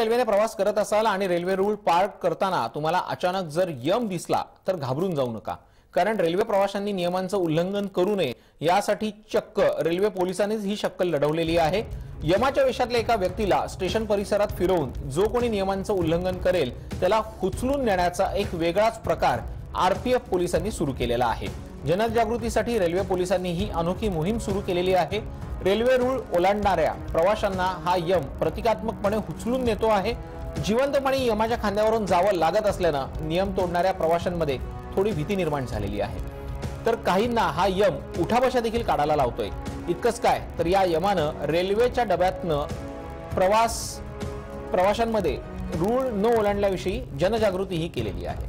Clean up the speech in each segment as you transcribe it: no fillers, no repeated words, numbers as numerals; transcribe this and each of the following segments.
रेल्वेने प्रवास करत असाल आणि रेल्वे रूळ पार करताना तुम्हाला अचानक जर यम दिसला तर घाबरून जाऊ नका, कारण रेल्वे प्रवाशांनी नियमांचं उल्लंघन करू नये यासाठी चक्क रेल्वे पोलिसांनीच ही शक्कल लढवलेली आहे। यमाच्या वेशातल्या एका व्यक्तीला स्टेशन परिसरात फिरवून जो कोणी नियमांचं उल्लंघन करेल त्याला उचलून नेण्याचा एक वेगळाच प्रकार आरपीएफ पोलिसांनी सुरू केलेला आहे। जनजागृतीसाठी रेल्वे पोलिसांनी ही अनोखी मोहीम सुरू केलेली आहे। रेल्वे रूळ ओलांडणाऱ्या प्रवाशांना हा यम प्रतिकात्मकपणे उचलून नेतो आहे। जिवंतपणे यमाच्या खांद्यावरून जावं लागत असल्यानं नियम तोडणाऱ्या प्रवाशांमध्ये थोडी भीती निर्माण झालेली आहे, तर काहींना हा यम उठाबशा देखील काढायला लावतोय। इतकंच काय तर या यमानं रेल्वेच्या डब्यातनं प्रवाशांमध्ये रूळ न ओलांडल्याविषयी जनजागृतीही केलेली आहे।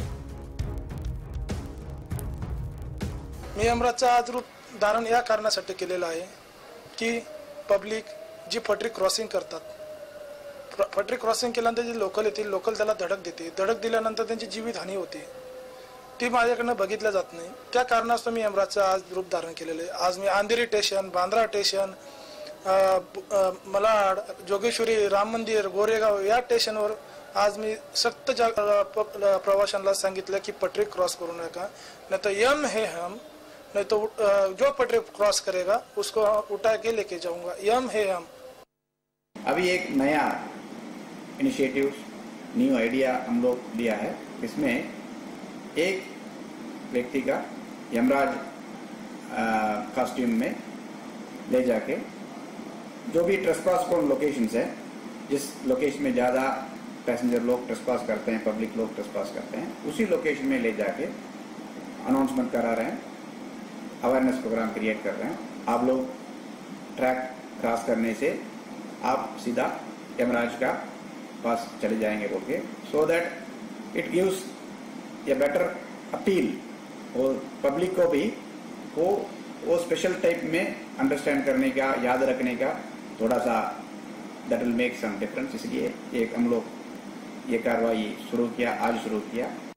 मी यमराजचं आज रूप धारण या कारणासाठी केलेलं आहे की पब्लिक जी पटरी क्रॉसिंग करतात, पटरी क्रॉसिंग केल्यानंतर जे लोकल येतील, लोकल त्याला धडक देते, धडक दिल्यानंतर त्यांची जीवितहानी होते, ती माझ्याकडनं बघितल्या जात नाही। त्या कारणास्तव मी यमराजचं आज रूप धारण केलेलं आहे। आज मी अंधेरी स्टेशन, बांद्रा स्टेशन, मलाड, जोगेश्वरी, राम मंदिर, गोरेगाव या स्टेशनवर आज मी सक्त प्रवाशांना सांगितलं की पटरी क्रॉस करू नका, नहीं तो यम है हम, नहीं तो जो पटरी क्रॉस करेगा उसको उठा के लेके जाऊंगा, यम है हम। अभी एक नया इनिशिएटिव, न्यू आइडिया हम लोग लिया है। इसमें एक व्यक्ति का यमराज कॉस्ट्यूम में ले जाके जो भी ट्रेसपास कौन लोकेशंस है, जिस लोकेशन में ज़्यादा पैसेंजर लोग ट्रेसपास करते हैं, पब्लिक लोग ट्रेसपास करते हैं, उसी लोकेशन में ले जाके अनाउंसमेंट करा रहे हैं, अवेयरनेस प्रोग्राम क्रिएट कर रहे हैं। आप लोग ट्रैक क्रॉस करने से आप सीधा यमराज का पास चले जाएंगे बोल के, so that it gives a better appeal और पब्लिक को भी वो स्पेशल टाइप में अंडरस्टैंड करने का, याद रखने का थोड़ा सा that will make some difference. इसलिए एक हम लोग ये कार्रवाई शुरू किया, आज शुरू किया।